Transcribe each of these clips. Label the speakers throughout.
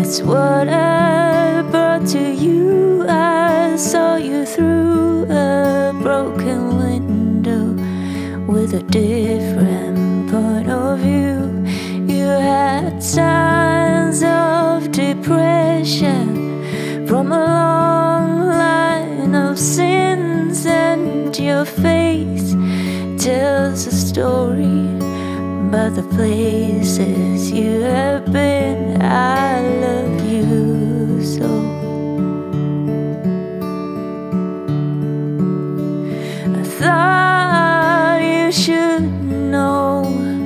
Speaker 1: That's what I brought to you. I saw you through a broken window with a different point of view. You had signs of depression from a long line of sins, and your face tells a story about the places you have been. I love you so. I thought you should know.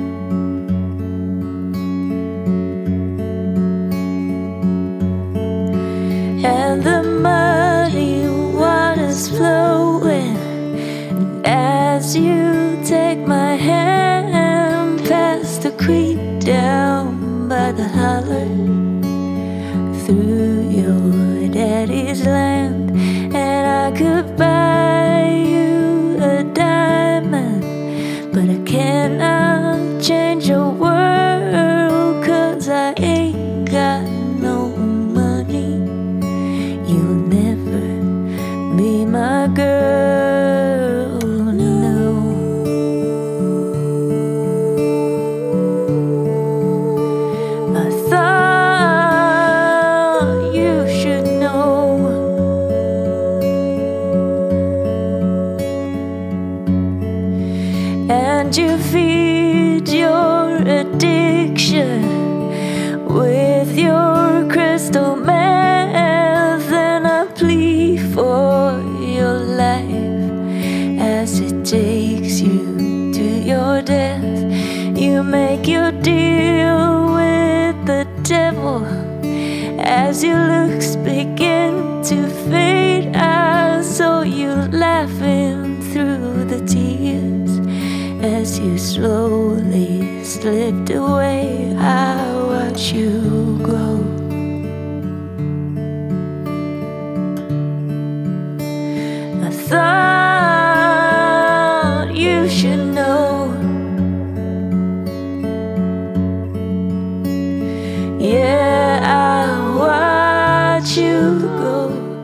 Speaker 1: And the muddy water's flowing, and as you take my hand past the creek down by the holler, through your daddy's land, and I could buy you a diamond, but I cannot change your world, 'cause I ain't got no money. You'll never be my girl, no. I thought you should know. And you feed your addiction with your crystal meth, and I plead for your life as it takes you to your death. You make your deal with the devil as your looks begin to fade. I saw you laughing through the tears as you slowly slipped away. I watch you grow. I thought you should know. Yeah, I watch you go.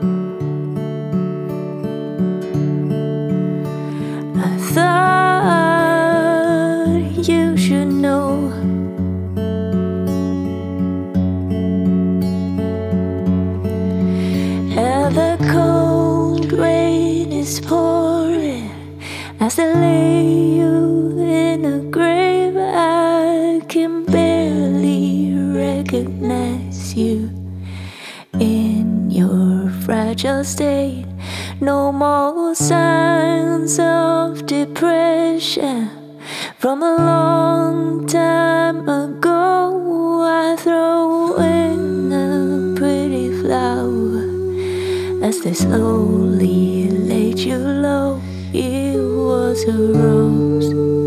Speaker 1: I thought you should know. And the cold rain is pouring as they lay you in a grave. I can barely recognize you in your fragile state. No more signs of depression from a long time ago. I throw in a pretty flower as they slowly laid you low. It was a rose.